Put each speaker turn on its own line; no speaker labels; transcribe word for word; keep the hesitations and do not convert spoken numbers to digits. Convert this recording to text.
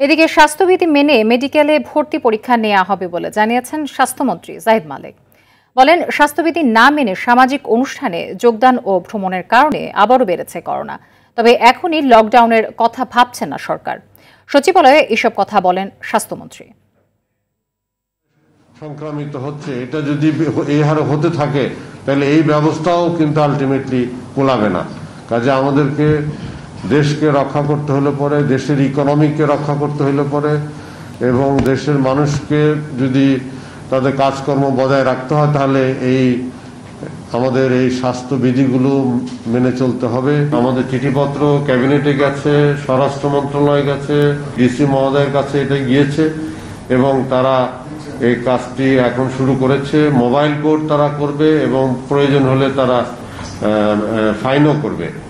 এদিকে স্বাস্থ্যবিধি মেনে মেডিকেলে ভর্তি পরীক্ষা নেওয়া হবে বলে জানিয়েছেন স্বাস্থ্যমন্ত্রী জাহিদ মালেক। বলেন, স্বাস্থ্যবিধি না মেনে সামাজিক অনুষ্ঠানে যোগদান ও ভ্রমণের কারণে আবারও বেড়েছে করোনা। তবে এখনই লকডাউনের কথা ভাবছে না সরকার। সচিবালয়ে এসব কথা বলেন স্বাস্থ্যমন্ত্রী।
সংক্রামিত হচ্ছে, এটা যদি এই হারে হতে থাকে তাহলে এই ব্যবস্থাও কিন্তু আলটিমেটলি কোলাবে না। কাজে আমাদেরকে দেশকে রক্ষা করতে হলে পরে, দেশের ইকোনমিকে রক্ষা করতে হলে পরে এবং দেশের মানুষকে যদি তাদের কাজকর্ম বজায় রাখতে হয় তাহলে এই আমাদের এই স্বাস্থ্যবিধিগুলো মেনে চলতে হবে। আমাদের চিঠিপত্র ক্যাবিনেটে গেছে, স্বরাষ্ট্র মন্ত্রণালয় গেছে, ডিসি মহোদয়ের কাছে এটা গিয়েছে এবং তারা এই কাজটি এখন শুরু করেছে। মোবাইল কোর্ট তারা করবে এবং প্রয়োজন হলে তারা ফাইনও করবে।